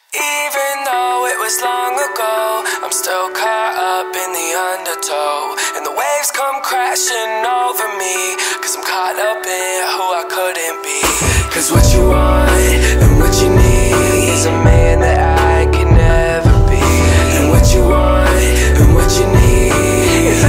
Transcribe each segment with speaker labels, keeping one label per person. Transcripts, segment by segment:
Speaker 1: Even though it was long ago, I'm still caught up in the undertow, and the waves come crashing over me, cause I'm caught up in who I couldn't be. Cause what you want and what you need is a man that I can never be. And what you want and what you need is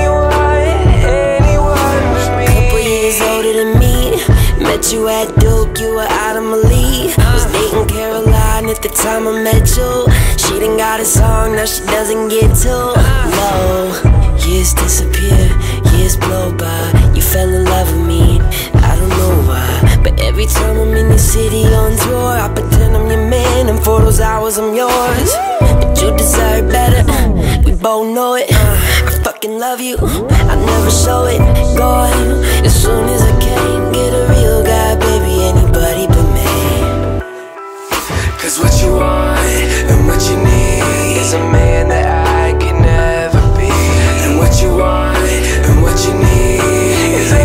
Speaker 1: anyone but me.
Speaker 2: Couple years older than me, met you at Duke, you were out of my league. Was dating Caroline at the time I met you. She done got a song, now she doesn't get too low. Years disappear, years blow by. You fell in love with me, I don't know why. But every time I'm in the city on tour, I pretend I'm your man, and for those hours I'm yours. But you deserve better, we both know it. I fucking love you, I never show it. Gone, as soon as I came, get a real guy, baby, anybody but me.
Speaker 1: Cause what you want and what you need is a man that I can never be. And what you want and what you need is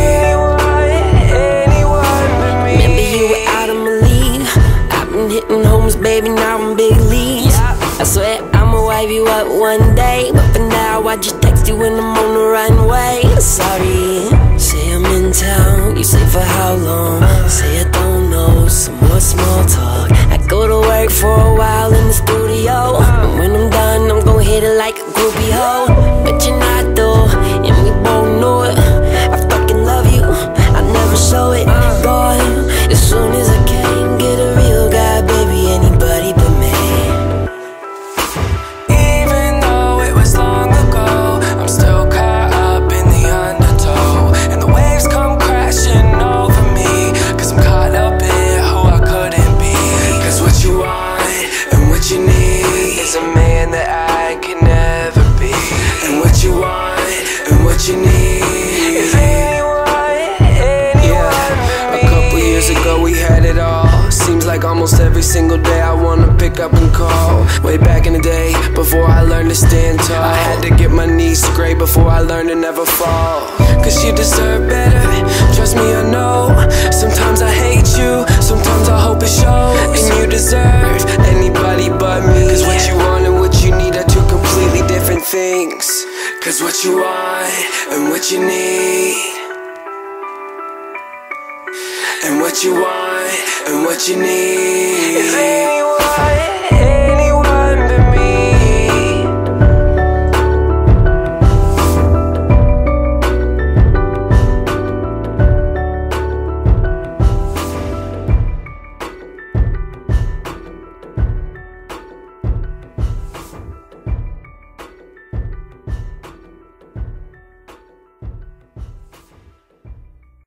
Speaker 1: anyone but me.
Speaker 2: Remember you were out of my league, I've been hitting homes, baby, now I'm big leagues. I swear I'ma wipe you up one day, but for now I just text you when I'm on the runway. Sorry, say I'm in town, you say for how long? Say I don't know, some more small talk. I go to work for a while in the studio, and when I'm done I'm gon' hit it like a groupie hoe. But you're not though, and we both know it. I fucking love you, I never show it. Gone, as soon as I came, get a real guy, baby, anybody but me.
Speaker 1: Even though it was long ago, I'm still caught up in the undertow, and the waves come crashing over me, cause I'm caught up in who I couldn't be. Cause what you want and what you need is a man that I can never be. And what you want and what you need is anyone but me. A couple years ago we had it all. Seems like almost every single day I wanna pick up and call. Way back in the day, before I learned to stand tall, I had to get my knees scraped before I learned to never fall. Cause you deserve better, trust me I know. Sometimes I hate you, sometimes I hope it shows. And you deserve anybody but me. Cause what you want and what you need are two completely different things. Cause what you want and what you need, and what you want and what you need